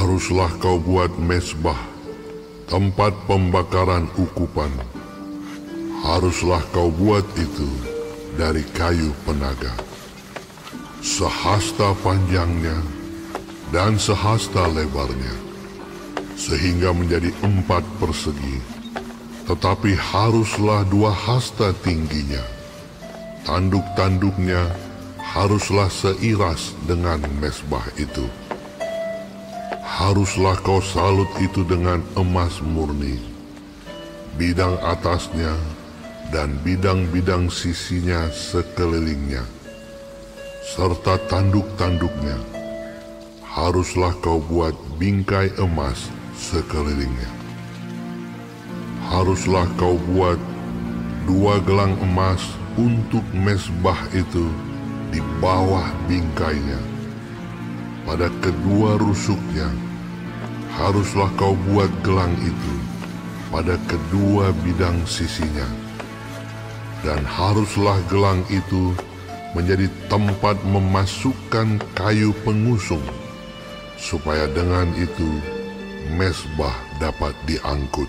Haruslah kau buat mezbah, tempat pembakaran ukupan. Haruslah kau buat itu dari kayu penaga. Sehasta panjangnya dan sehasta lebarnya, sehingga menjadi 4 persegi. Tetapi haruslah 2 hasta tingginya. Tanduk-tanduknya haruslah seiras dengan mezbah itu. Haruslah kau salut itu dengan emas murni, bidang atasnya dan bidang-bidang sisinya sekelilingnya, serta tanduk-tanduknya. Haruslah kau buat bingkai emas sekelilingnya. Haruslah kau buat 2 gelang emas untuk mezbah itu di bawah bingkainya. Pada kedua rusuknya haruslah kau buat gelang itu pada kedua bidang sisinya. Dan haruslah gelang itu menjadi tempat memasukkan kayu pengusung, supaya dengan itu mezbah dapat diangkut.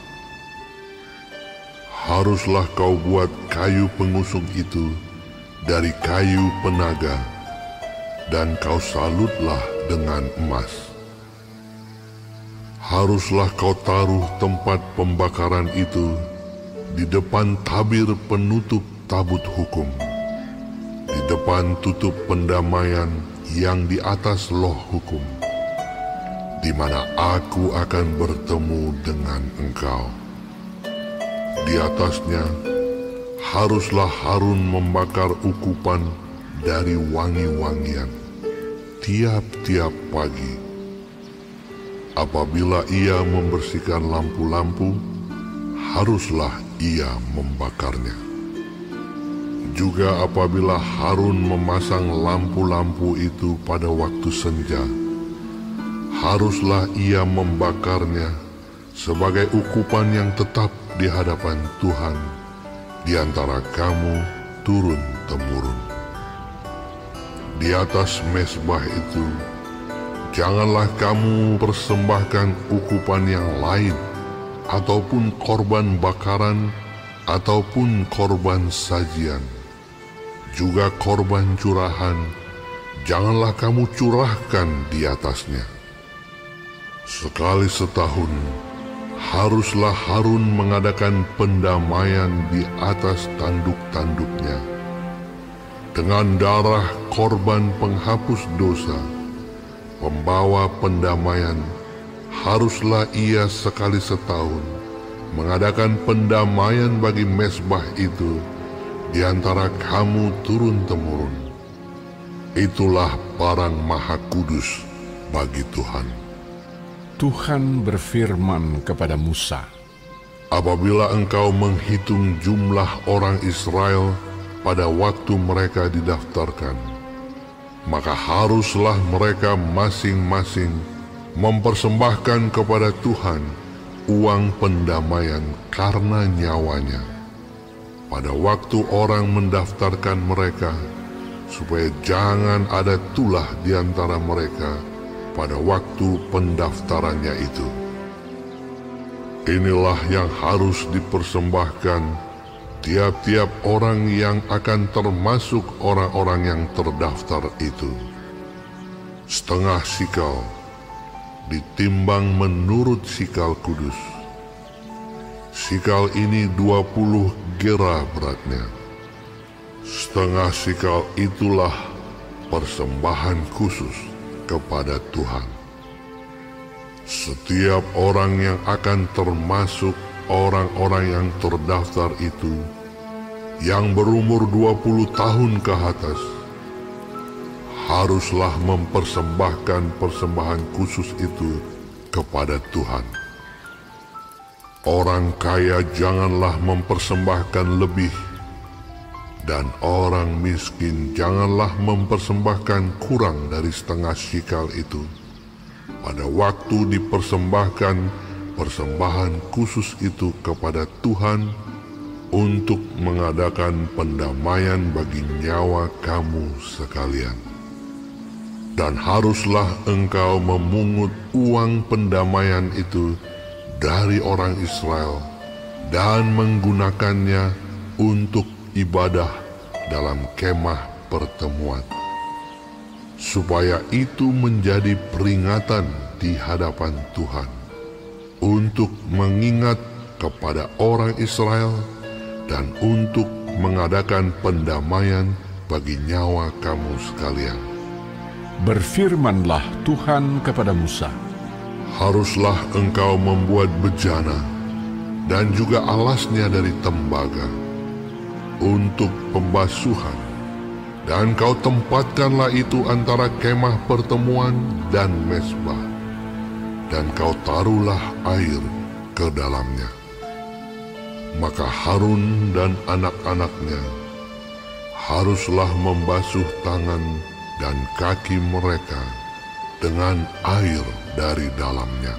Haruslah kau buat kayu pengusung itu dari kayu penaga, dan kau salutlah dengan emas. Haruslah kau taruh tempat pembakaran itu di depan tabir penutup tabut hukum, di depan tutup pendamaian yang di atas loh hukum, di mana aku akan bertemu dengan engkau. Di atasnya haruslah Harun membakar ukupan dari wangi-wangian tiap-tiap pagi. Apabila ia membersihkan lampu-lampu, haruslah ia membakarnya. Juga apabila Harun memasang lampu-lampu itu pada waktu senja, haruslah ia membakarnya sebagai ukupan yang tetap di hadapan Tuhan di antara kamu turun-temurun. Di atas mezbah itu janganlah kamu persembahkan ukupan yang lain, ataupun korban bakaran, ataupun korban sajian. Juga korban curahan janganlah kamu curahkan di atasnya. Sekali setahun haruslah Harun mengadakan pendamaian di atas tanduk-tanduknya. Dengan darah korban penghapus dosa, pembawa pendamaian, haruslah ia sekali setahun mengadakan pendamaian bagi mezbah itu di antara kamu turun-temurun. Itulah barang maha kudus bagi Tuhan. Tuhan berfirman kepada Musa, apabila engkau menghitung jumlah orang Israel pada waktu mereka didaftarkan, maka haruslah mereka masing-masing mempersembahkan kepada Tuhan uang pendamaian karena nyawanya pada waktu orang mendaftarkan mereka, supaya jangan ada tulah di antara mereka pada waktu pendaftarannya itu. Inilah yang harus dipersembahkan tiap-tiap orang yang akan termasuk orang-orang yang terdaftar itu. Setengah sikal ditimbang menurut sikal kudus. Sikal ini 20 gera beratnya. Setengah sikal itulah persembahan khusus kepada Tuhan. Setiap orang yang akan termasuk orang-orang yang terdaftar itu, yang berumur 20 tahun ke atas, haruslah mempersembahkan persembahan khusus itu kepada Tuhan. Orang kaya janganlah mempersembahkan lebih, dan orang miskin janganlah mempersembahkan kurang dari setengah sikal itu pada waktu dipersembahkan persembahan khusus itu kepada Tuhan untuk mengadakan pendamaian bagi nyawa kamu sekalian. Dan haruslah engkau memungut uang pendamaian itu dari orang Israel dan menggunakannya untuk ibadah dalam kemah pertemuan, supaya itu menjadi peringatan di hadapan Tuhan untuk mengingat kepada orang Israel dan untuk mengadakan pendamaian bagi nyawa kamu sekalian. Berfirmanlah Tuhan kepada Musa, haruslah engkau membuat bejana dan juga alasnya dari tembaga untuk pembasuhan, dan kau tempatkanlah itu antara kemah pertemuan dan mezbah, dan kau taruhlah air ke dalamnya. Maka Harun dan anak-anaknya haruslah membasuh tangan dan kaki mereka dengan air dari dalamnya.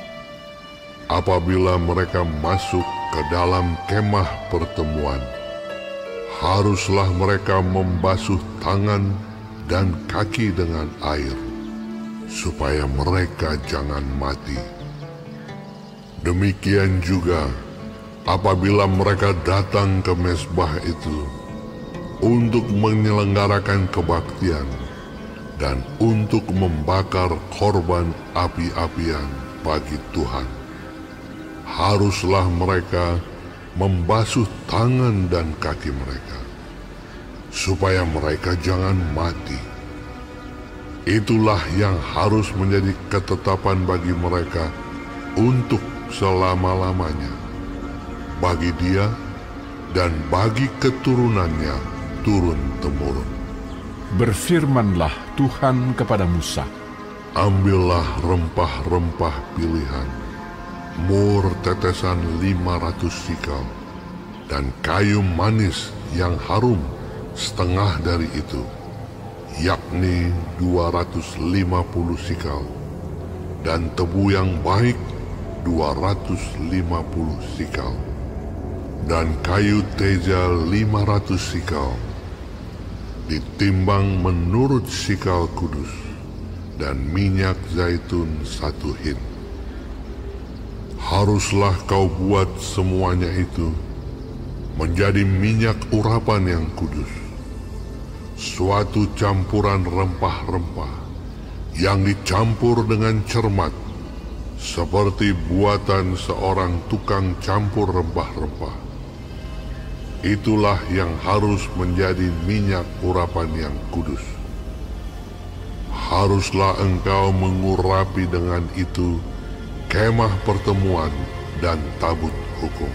Apabila mereka masuk ke dalam kemah pertemuan, haruslah mereka membasuh tangan dan kaki dengan air, supaya mereka jangan mati. Demikian juga apabila mereka datang ke mezbah itu untuk menyelenggarakan kebaktian dan untuk membakar korban api-apian bagi Tuhan, haruslah mereka membasuh tangan dan kaki mereka, supaya mereka jangan mati. Itulah yang harus menjadi ketetapan bagi mereka untuk selama-lamanya, bagi dia dan bagi keturunannya turun-temurun. berfirmanlah Tuhan kepada Musa, Ambillah rempah-rempah pilihan, mur tetesan 500 sikal, dan kayu manis yang harum setengah dari itu, yakni 250 sikal, dan tebu yang baik 250 sikal, dan kayu teja 500 sikal, ditimbang menurut sikal kudus, dan minyak zaitun 1 hin. Haruslah kau buat semuanya itu menjadi minyak urapan yang kudus, suatu campuran rempah-rempah yang dicampur dengan cermat, seperti buatan seorang tukang campur rempah-rempah. Itulah yang harus menjadi minyak urapan yang kudus. Haruslah engkau mengurapi dengan itu kemah pertemuan dan tabut hukum,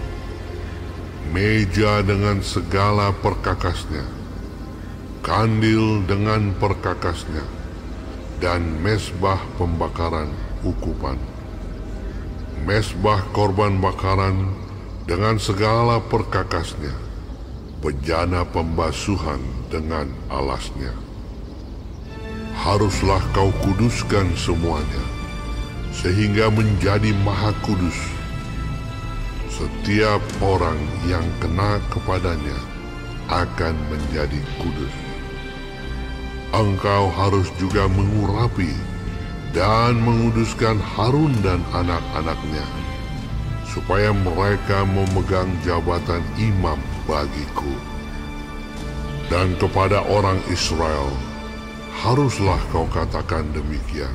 meja dengan segala perkakasnya, kandil dengan perkakasnya, dan mezbah pembakaran ukupan, mezbah korban bakaran dengan segala perkakasnya, bejana pembasuhan dengan alasnya. Haruslah kau kuduskan semuanya, sehingga menjadi maha kudus. Setiap orang yang kena kepadanya akan menjadi kudus. Engkau harus juga mengurapi dan menguduskan Harun dan anak-anaknya, supaya mereka memegang jabatan imam bagiku. Dan kepada orang Israel haruslah kau katakan demikian: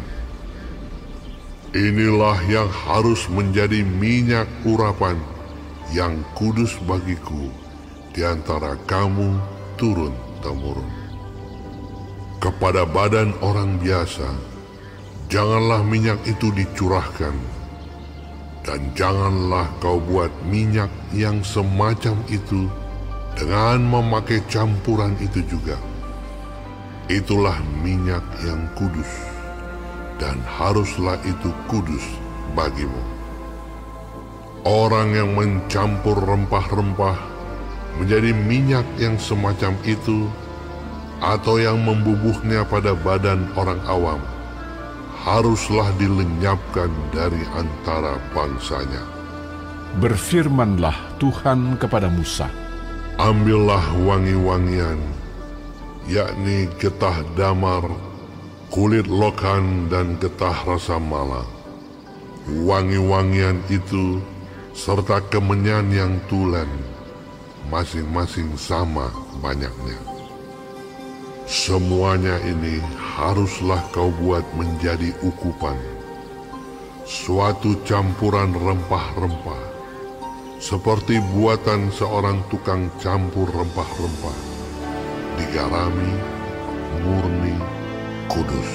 inilah yang harus menjadi minyak urapan yang kudus bagiku di antara kamu turun-temurun. Kepada badan orang biasa janganlah minyak itu dicurahkan, dan janganlah kau buat minyak yang semacam itu dengan memakai campuran itu juga. Itulah minyak yang kudus, dan haruslah itu kudus bagimu. Orang yang mencampur rempah-rempah menjadi minyak yang semacam itu, atau yang membubuhnya pada badan orang awam, haruslah dilenyapkan dari antara bangsanya. berfirmanlah Tuhan kepada Musa, Ambillah wangi-wangian, yakni getah damar kulit lokan dan getah rasa mala, wangi-wangian itu serta kemenyan yang tulen, masing-masing sama banyaknya. Semuanya ini haruslah kau buat menjadi ukupan, suatu campuran rempah-rempah, seperti buatan seorang tukang campur rempah-rempah, digarami, murni, kudus.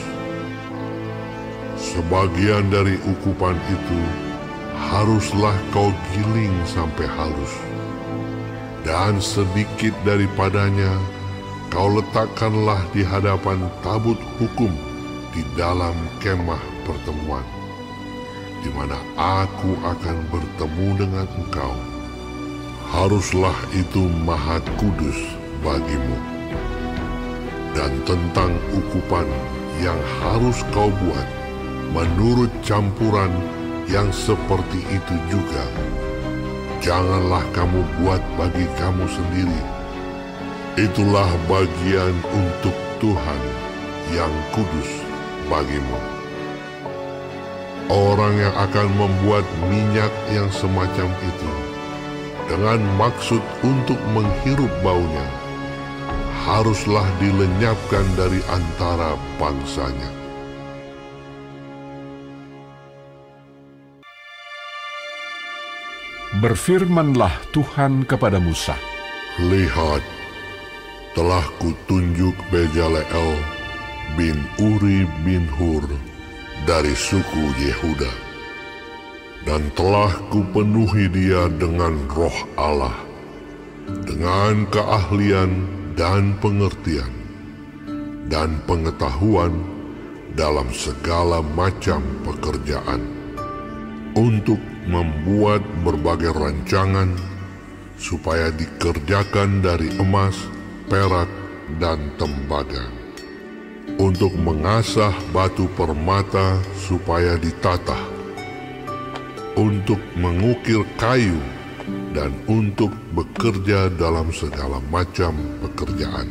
Sebagian dari ukupan itu haruslah kau giling sampai halus, dan sedikit daripadanya kau letakkanlah di hadapan tabut hukum di dalam kemah pertemuan, di mana aku akan bertemu dengan engkau. Haruslah itu maha kudus bagimu. Dan tentang ukupan yang harus kau buat menurut campuran yang seperti itu juga, janganlah kamu buat bagi kamu sendiri. Itulah bagian untuk Tuhan yang kudus bagimu. Orang yang akan membuat minyak yang semacam itu dengan maksud untuk menghirup baunya, haruslah dilenyapkan dari antara bangsanya. Berfirmanlah Tuhan kepada Musa, Lihat, telah kutunjuk Bezaleel bin Uri bin Hur dari suku Yehuda, dan telah kupenuhi dia dengan roh Allah, dengan keahlian dan pengertian, dan pengetahuan dalam segala macam pekerjaan, untuk membuat berbagai rancangan, supaya dikerjakan dari emas, perak, dan tembaga, untuk mengasah batu permata supaya ditatah, untuk mengukir kayu, dan untuk bekerja dalam segala macam pekerjaan.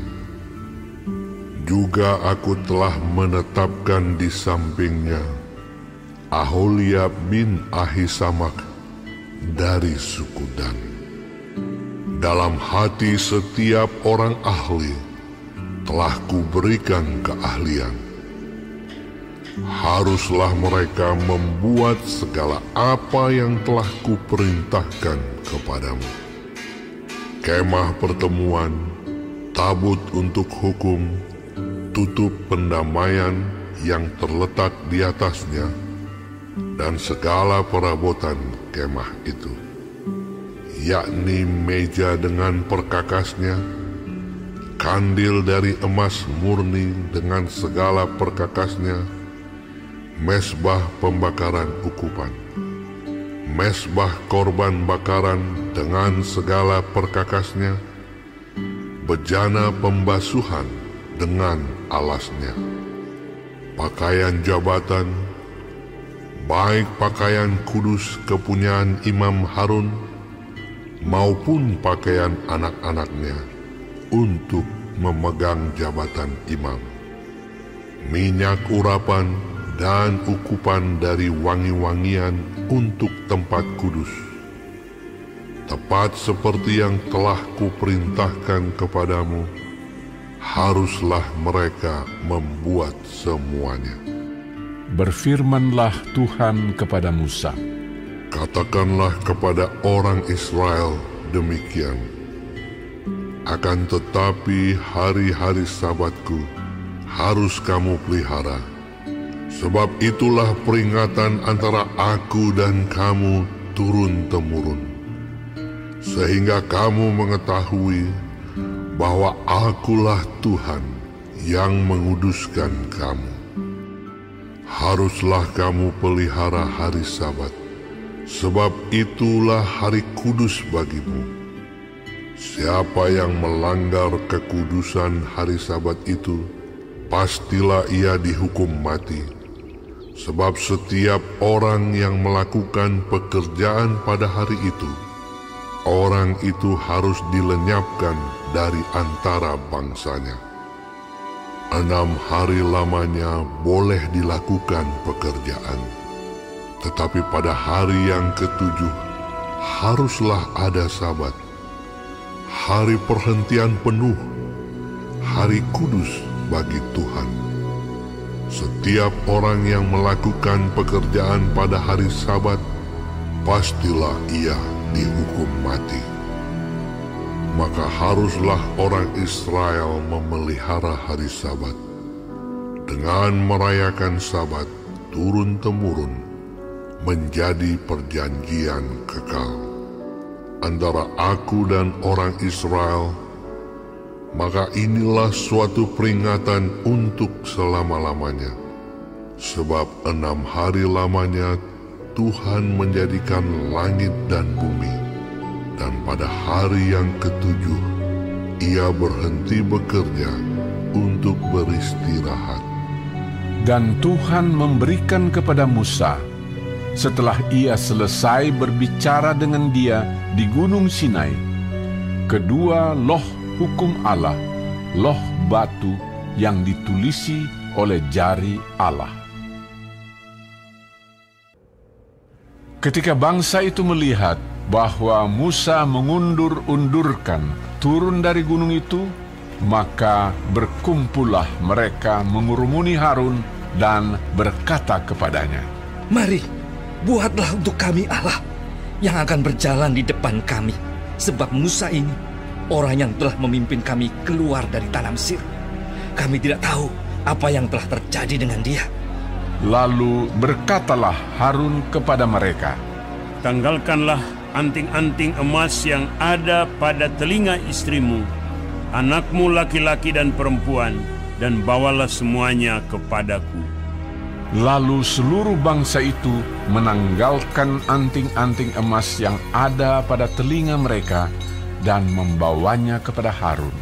Juga aku telah menetapkan di sampingnya Aholiab bin Ahisamak dari suku Dan. Dalam hati setiap orang ahli telah kuberikan keahlian. Haruslah mereka membuat segala apa yang telah kuperintahkan kepadamu. Kemah pertemuan, tabut untuk hukum, tutup pendamaian yang terletak di atasnya, dan segala perabotan kemah itu, yakni meja dengan perkakasnya, kandil dari emas murni dengan segala perkakasnya, mesbah pembakaran ukupan, mesbah korban bakaran dengan segala perkakasnya, bejana pembasuhan dengan alasnya, pakaian jabatan, baik pakaian kudus kepunyaan Imam Harun maupun pakaian anak-anaknya untuk memegang jabatan imam, minyak urapan dan ukupan dari wangi-wangian untuk tempat kudus, tepat seperti yang telah kuperintahkan kepadamu, haruslah mereka membuat semuanya. Berfirmanlah Tuhan kepada Musa, Katakanlah kepada orang Israel demikian, akan tetapi hari-hari Sabatku harus kamu pelihara, sebab itulah peringatan antara aku dan kamu turun-temurun, sehingga kamu mengetahui bahwa akulah Tuhan yang menguduskan kamu. Haruslah kamu pelihara hari Sabat, sebab itulah hari kudus bagimu. Siapa yang melanggar kekudusan hari Sabat itu, pastilah ia dihukum mati. Sebab setiap orang yang melakukan pekerjaan pada hari itu, orang itu harus dilenyapkan dari antara bangsanya. 6 hari lamanya boleh dilakukan pekerjaan, tetapi pada hari yang ke-7 haruslah ada Sabat, hari perhentian penuh, hari kudus bagi Tuhan. Setiap orang yang melakukan pekerjaan pada hari Sabat, pastilah ia dihukum mati. Maka haruslah orang Israel memelihara hari Sabat dengan merayakan Sabat turun-temurun menjadi perjanjian kekal antara aku dan orang Israel. Maka inilah suatu peringatan untuk selama-lamanya, sebab 6 hari lamanya Tuhan menjadikan langit dan bumi, dan pada hari yang ke-7 ia berhenti bekerja untuk beristirahat. Dan Tuhan memberikan kepada Musa, setelah ia selesai berbicara dengan dia di Gunung Sinai, kedua loh hukum Allah, loh batu yang ditulisi oleh jari Allah. Ketika bangsa itu melihat bahwa Musa mengundur-undurkan turun dari gunung itu, maka berkumpullah mereka mengurumuni Harun dan berkata kepadanya, "Mari, buatlah untuk kami Allah yang akan berjalan di depan kami, sebab Musa ini orang yang telah memimpin kami keluar dari tanah Mesir. Kami tidak tahu apa yang telah terjadi dengan dia." Lalu berkatalah Harun kepada mereka, "Tanggalkanlah anting-anting emas yang ada pada telinga istrimu, anakmu laki-laki dan perempuan, dan bawalah semuanya kepadaku." Lalu seluruh bangsa itu menanggalkan anting-anting emas yang ada pada telinga mereka dan membawanya kepada Harun.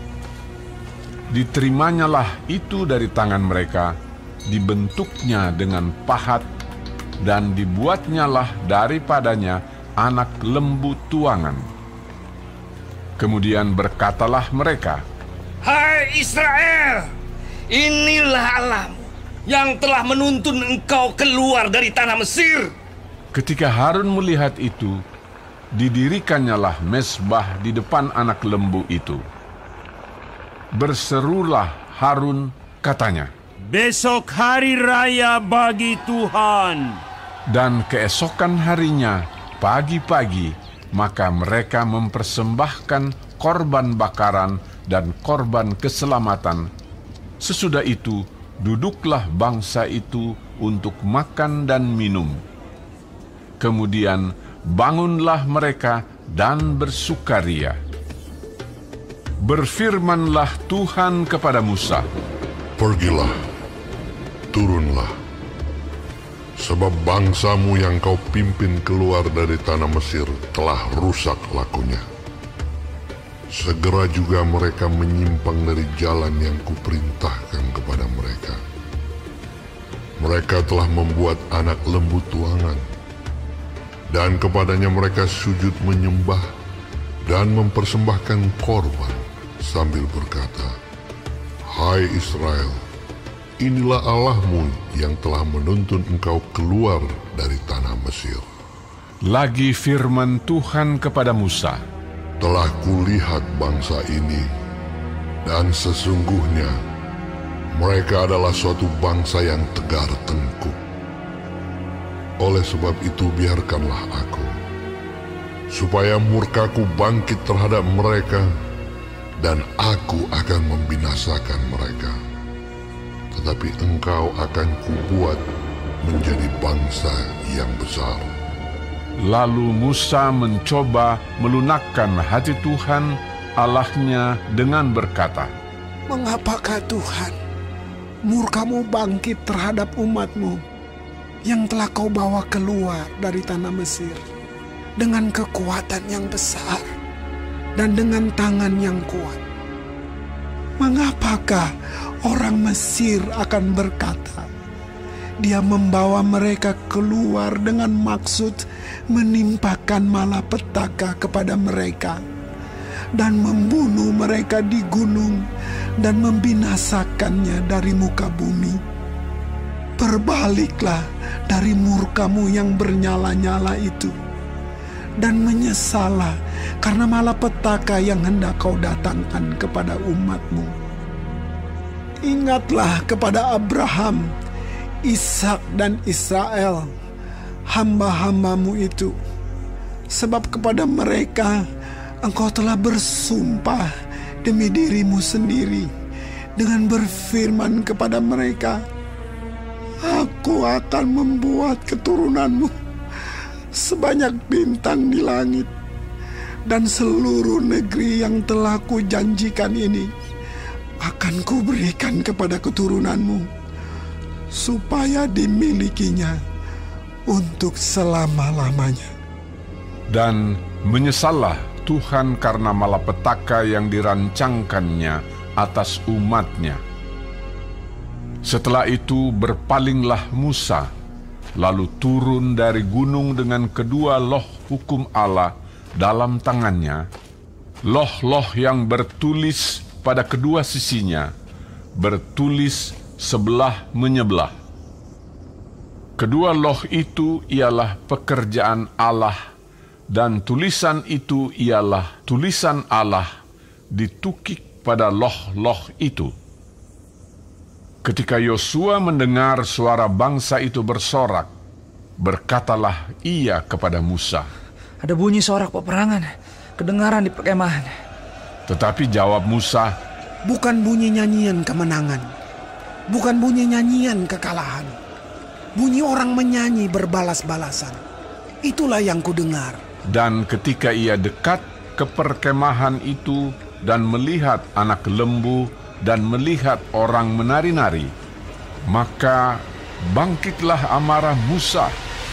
Diterimanya itu dari tangan mereka, dibentuknya dengan pahat, dan dibuatnyalah daripadanya anak lembu tuangan. Kemudian berkatalah mereka, "Hai Israel, inilah Allahmu yang telah menuntun engkau keluar dari tanah Mesir." Ketika Harun melihat itu, didirikannya mezbah di depan anak lembu itu. Berserulah Harun, katanya, "Besok hari raya bagi Tuhan." Dan keesokan harinya, pagi-pagi, maka mereka mempersembahkan korban bakaran dan korban keselamatan. Sesudah itu, duduklah bangsa itu untuk makan dan minum. Kemudian bangunlah mereka dan bersukaria. Berfirmanlah Tuhan kepada Musa, "Pergilah, turunlah, sebab bangsamu yang kau pimpin keluar dari tanah Mesir telah rusak lakunya. Segera juga mereka menyimpang dari jalan yang kuperintahkan kepada mereka. Mereka telah membuat anak lembu tuangan, dan kepadanya mereka sujud menyembah dan mempersembahkan korban sambil berkata, 'Hai Israel, inilah Allahmu yang telah menuntun engkau keluar dari tanah Mesir.' Lagi firman Tuhan kepada Musa, Telah kulihat bangsa ini, dan sesungguhnya mereka adalah suatu bangsa yang tegar tengkuk. Oleh sebab itu biarkanlah aku, supaya murkaku bangkit terhadap mereka, dan aku akan membinasakan mereka. Tetapi engkau akan kubuat menjadi bangsa yang besar." Lalu Musa mencoba melunakkan hati Tuhan Allahnya dengan berkata, "Mengapakah Tuhan, murkamu bangkit terhadap umatmu yang telah kau bawa keluar dari tanah Mesir dengan kekuatan yang besar dan dengan tangan yang kuat? Mengapakah orang Mesir akan berkata, Dia membawa mereka keluar dengan maksud menimpakan malapetaka kepada mereka dan membunuh mereka di gunung dan membinasakannya dari muka bumi. Berbaliklah dari murkamu yang bernyala-nyala itu, dan menyesallah karena malapetaka yang hendak kau datangkan kepada umatmu. Ingatlah kepada Abraham, Ishak dan Israel, hamba-hambamu itu, sebab kepada mereka engkau telah bersumpah demi dirimu sendiri dengan berfirman kepada mereka, Aku akan membuat keturunanmu sebanyak bintang di langit, dan seluruh negeri yang telah kujanjikan ini akan kuberikan kepada keturunanmu, supaya dimilikinya untuk selama-lamanya. Dan menyesallah Tuhan karena malapetaka yang dirancangkannya atas umatnya. Setelah itu berpalinglah Musa, lalu turun dari gunung dengan kedua loh hukum Allah dalam tangannya, loh-loh yang bertulis pada kedua sisinya, bertulis sebelah menyebelah. Kedua loh itu ialah pekerjaan Allah, dan tulisan itu ialah tulisan Allah ditukik pada loh-loh itu. Ketika Yosua mendengar suara bangsa itu bersorak, berkatalah ia kepada Musa, Ada bunyi sorak peperangan, kedengaran di perkemahan. Tetapi jawab Musa, Bukan bunyi nyanyian kemenangan, bukan bunyi nyanyian kekalahan. Bunyi orang menyanyi berbalas-balasan. Itulah yang kudengar. Dan ketika ia dekat ke perkemahan itu dan melihat anak lembu dan melihat orang menari-nari, maka bangkitlah amarah Musa.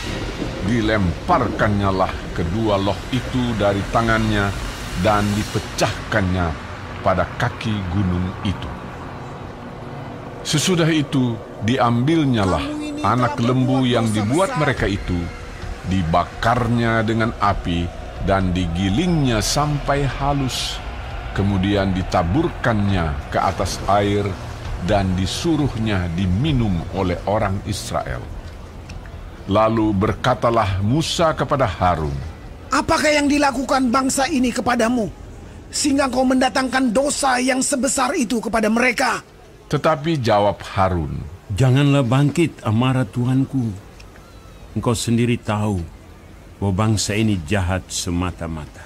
Dilemparkannyalah kedua loh itu dari tangannya dan dipecahkannya pada kaki gunung itu. Sesudah itu diambilnyalah anak lembu yang dibuat mereka itu, dibakarnya dengan api dan digilingnya sampai halus, kemudian ditaburkannya ke atas air dan disuruhnya diminum oleh orang Israel. Lalu berkatalah Musa kepada Harun, Apakah yang dilakukan bangsa ini kepadamu, sehingga kau mendatangkan dosa yang sebesar itu kepada mereka? tetapi jawab Harun, Janganlah bangkit amarah Tuanku. Engkau sendiri tahu bahwa bangsa ini jahat semata-mata.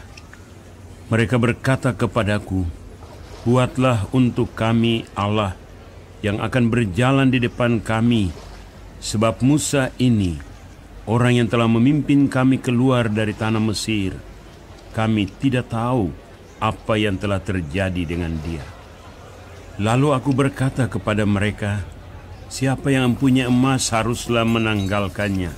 Mereka berkata kepadaku, Buatlah untuk kami Allah yang akan berjalan di depan kami, sebab Musa ini, orang yang telah memimpin kami keluar dari tanah Mesir, kami tidak tahu apa yang telah terjadi dengan dia. Lalu aku berkata kepada mereka, Siapa yang mempunyai emas haruslah menanggalkannya.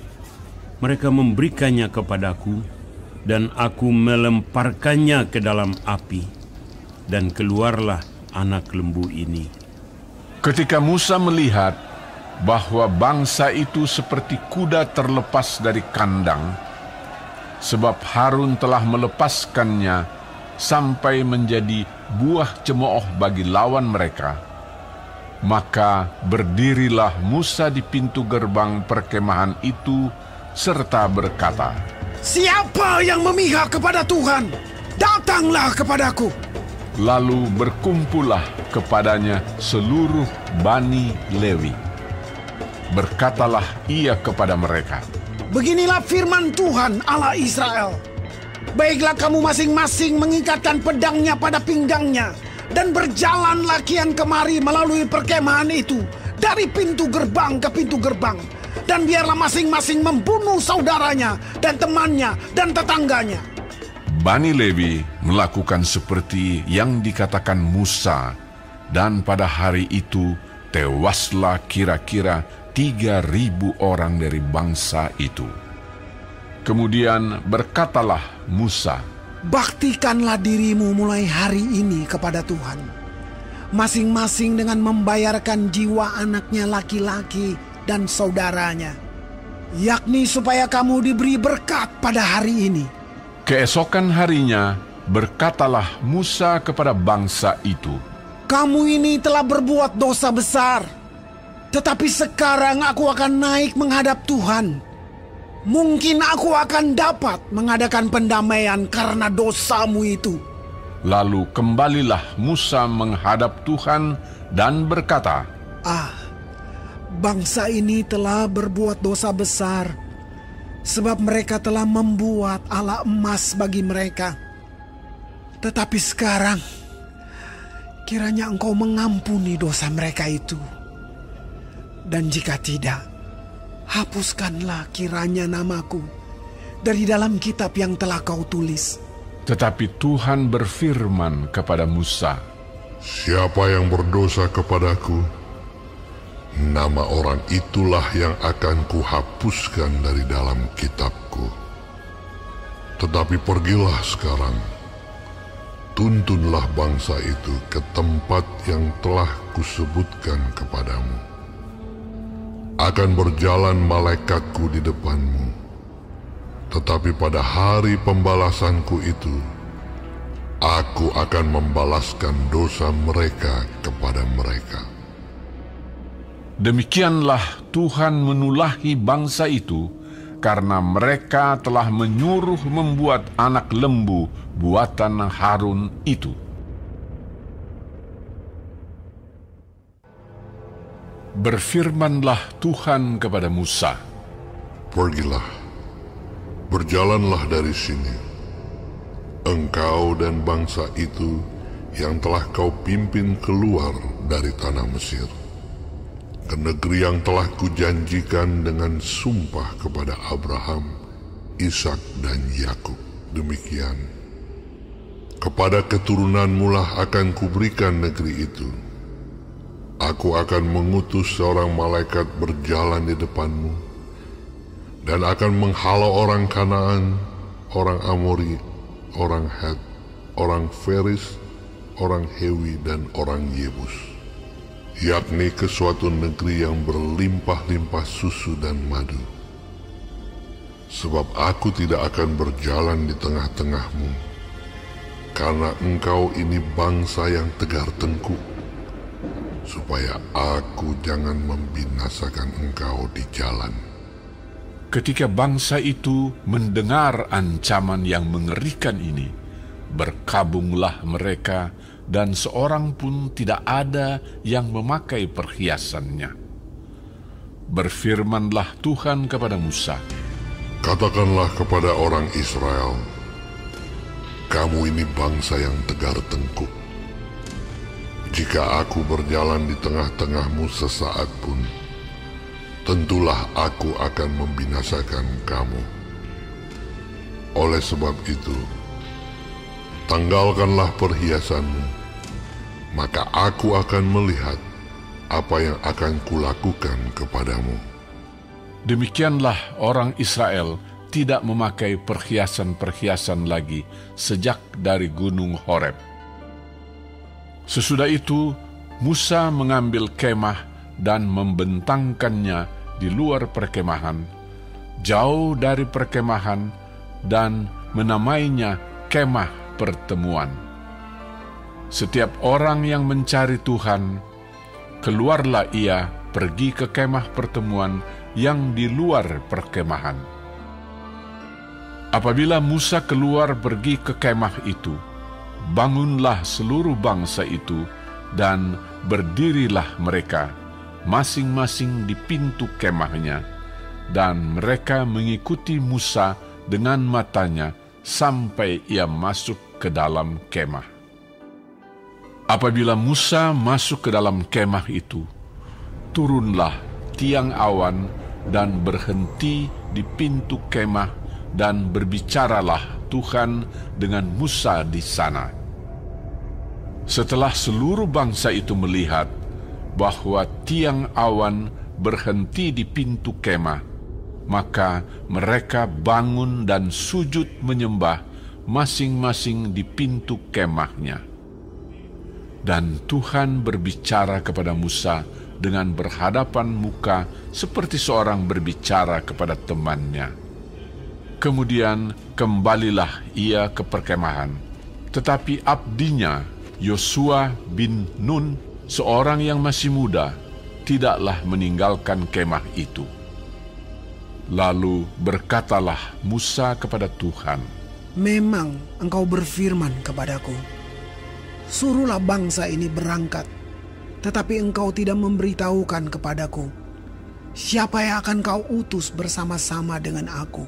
Mereka memberikannya kepadaku, dan aku melemparkannya ke dalam api, dan keluarlah anak lembu ini. ketika Musa melihat bahwa bangsa itu seperti kuda terlepas dari kandang, sebab Harun telah melepaskannya sampai menjadi buah cemooh bagi lawan mereka, maka berdirilah Musa di pintu gerbang perkemahan itu serta berkata, Siapa yang memihak kepada Tuhan, datanglah kepadaku. Lalu berkumpullah kepadanya seluruh Bani Lewi. Berkatalah ia kepada mereka, Beginilah firman Tuhan Allah Israel. Baiklah kamu masing-masing mengikatkan pedangnya pada pinggangnya, dan berjalanlah kian kemari melalui perkemahan itu, dari pintu gerbang ke pintu gerbang. Dan biarlah masing-masing membunuh saudaranya dan temannya dan tetangganya. Bani Lewi melakukan seperti yang dikatakan Musa, dan pada hari itu tewaslah kira-kira 3.000 orang dari bangsa itu. Kemudian berkatalah Musa, Baktikanlah dirimu mulai hari ini kepada Tuhan, masing-masing dengan membayarkan jiwa anaknya laki-laki dan saudaranya, yakni supaya kamu diberi berkat pada hari ini. Keesokan harinya Berkatalah Musa kepada bangsa itu, "Kamu ini telah berbuat dosa besar. Tetapi sekarang aku akan naik menghadap Tuhan. Mungkin aku akan dapat mengadakan pendamaian karena dosamu itu." Lalu kembalilah Musa menghadap Tuhan dan berkata, Bangsa ini telah berbuat dosa besar, sebab mereka telah membuat ala emas bagi mereka. Tetapi sekarang, kiranya Engkau mengampuni dosa mereka itu. Dan jika tidak, hapuskanlah kiranya namaku dari dalam kitab yang telah Kau tulis. Tetapi Tuhan berfirman kepada Musa, Siapa yang berdosa kepadaku, nama orang itulah yang akan kuhapuskan dari dalam kitabku. Tetapi pergilah sekarang, tuntunlah bangsa itu ke tempat yang telah kusebutkan kepadamu. Akan berjalan malaikatku di depanmu, tetapi pada hari pembalasanku itu, aku akan membalaskan dosa mereka kepada mereka. Demikianlah Tuhan menulahi bangsa itu, karena mereka telah menyuruh membuat anak lembu buatan Harun itu. Berfirmanlah Tuhan kepada Musa, Pergilah, berjalanlah dari sini, engkau dan bangsa itu yang telah kau pimpin keluar dari tanah Mesir, ke negeri yang telah kujanjikan dengan sumpah kepada Abraham, Ishak dan Yakub. Demikian, kepada keturunanmu lah akan kuberikan negeri itu. Aku akan mengutus seorang malaikat berjalan di depanmu, dan akan menghalau orang Kanaan, orang Amori, orang Het, orang Feris, orang Hewi, dan orang Yebus, yakni ke suatu negeri yang berlimpah-limpah susu dan madu. Sebab aku tidak akan berjalan di tengah-tengahmu, karena engkau ini bangsa yang tegar tengkuk, supaya aku jangan membinasakan engkau di jalan. ketika bangsa itu mendengar ancaman yang mengerikan ini, berkabunglah mereka, dan seorang pun tidak ada yang memakai perhiasannya. Berfirmanlah Tuhan kepada Musa, Katakanlah kepada orang Israel, kamu ini bangsa yang tegar tengkuk. Jika aku berjalan di tengah-tengahmu sesaat pun, tentulah aku akan membinasakan kamu. Oleh sebab itu, tanggalkanlah perhiasanmu, maka aku akan melihat apa yang akan kulakukan kepadamu. demikianlah orang Israel tidak memakai perhiasan-perhiasan lagi sejak dari gunung Horeb. Sesudah itu, Musa mengambil kemah dan membentangkannya di luar perkemahan, jauh dari perkemahan, dan menamainya kemah pertemuan. Setiap orang yang mencari Tuhan, keluarlah ia pergi ke kemah pertemuan yang di luar perkemahan. Apabila Musa keluar pergi ke kemah itu, bangunlah seluruh bangsa itu, dan berdirilah mereka, masing-masing di pintu kemahnya, dan mereka mengikuti Musa dengan matanya sampai ia masuk ke dalam kemah. Apabila Musa masuk ke dalam kemah itu, turunlah tiang awan dan berhenti di pintu kemah, dan berbicaralah Tuhan dengan Musa di sana. Setelah seluruh bangsa itu melihat bahwa tiang awan berhenti di pintu kemah, maka mereka bangun dan sujud menyembah masing-masing di pintu kemahnya. Dan Tuhan berbicara kepada Musa dengan berhadapan muka seperti seorang berbicara kepada temannya. Kemudian kembalilah ia ke perkemahan, Tetapi abdinya, Yosua bin Nun, seorang yang masih muda, tidaklah meninggalkan kemah itu. Lalu berkatalah Musa kepada Tuhan, "Memang engkau berfirman kepadaku, suruhlah bangsa ini berangkat, tetapi engkau tidak memberitahukan kepadaku siapa yang akan kau utus bersama-sama dengan aku.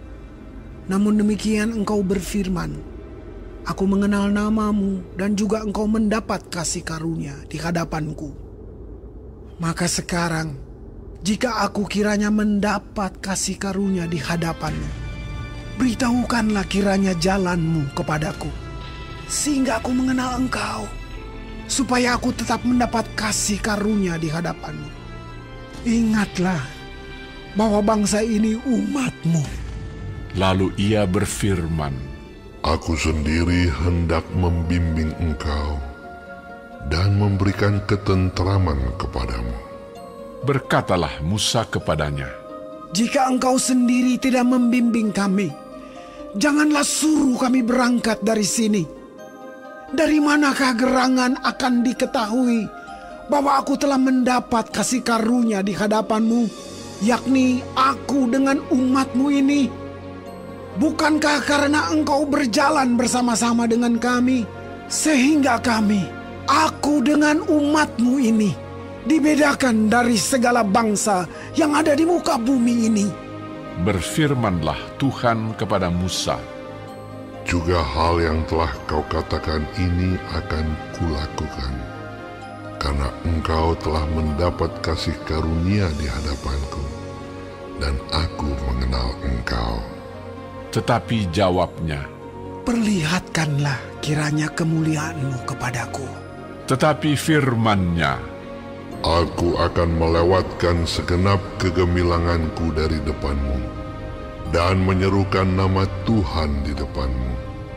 Namun demikian engkau berfirman, aku mengenal namamu dan juga engkau mendapat kasih karunia di hadapanku. Maka sekarang, jika aku kiranya mendapat kasih karunia di hadapanmu, beritahukanlah kiranya jalanmu kepadaku, sehingga aku mengenal engkau, supaya aku tetap mendapat kasih karunia di hadapanmu. Ingatlah bahwa bangsa ini umatmu." Lalu ia berfirman, Aku sendiri hendak membimbing engkau dan memberikan ketentraman kepadamu. Berkatalah Musa kepadanya, "Jika engkau sendiri tidak membimbing kami, janganlah suruh kami berangkat dari sini. Dari manakah gerangan akan diketahui bahwa aku telah mendapat kasih karunia di hadapanmu, yakni aku dengan umatmu ini? Bukankah karena engkau berjalan bersama-sama dengan kami, sehingga kami, aku dengan umatmu ini, dibedakan dari segala bangsa yang ada di muka bumi ini?" berfirmanlah Tuhan kepada Musa, Juga hal yang telah kau katakan ini akan kulakukan, karena engkau telah mendapat kasih karunia di hadapanku, dan aku mengenal engkau. tetapi jawabnya, "Perlihatkanlah kiranya kemuliaanmu kepadaku." tetapi firman-Nya, Aku akan melewatkan segenap kegemilanganku dari depanmu, dan menyerukan nama Tuhan di depanmu.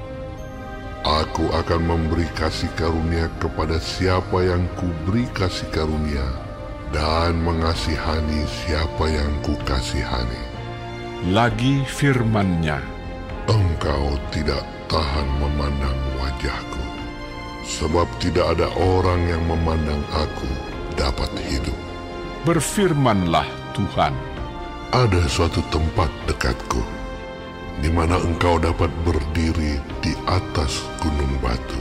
Aku akan memberi kasih karunia kepada siapa yang kuberi kasih karunia, dan mengasihani siapa yang kukasihani. lagi firman-Nya, Engkau tidak tahan memandang wajahku, sebab tidak ada orang yang memandang aku dapat hidup. berfirmanlah Tuhan, Ada suatu tempat dekatku, di mana engkau dapat berdiri di atas gunung batu.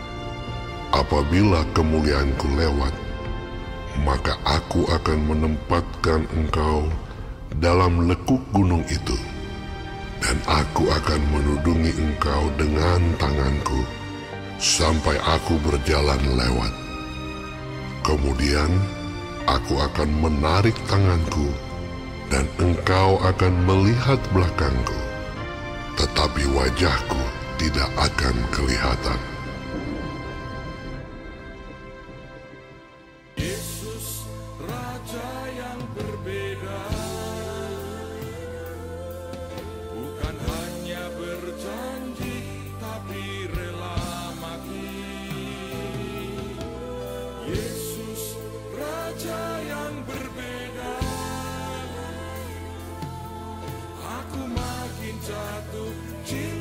Apabila kemuliaanku lewat, maka aku akan menempatkan engkau dalam lekuk gunung itu, dan aku akan menudungi engkau dengan tanganku sampai aku berjalan lewat. Kemudian aku akan menarik tanganku, dan engkau akan melihat belakangku, tetapi wajahku tidak akan kelihatan. Yesus, Raja yang berbeda, bukan hanya berjanji, tapi rela mati. Yesus, Raja yang berbeda, aku makin jatuh cinta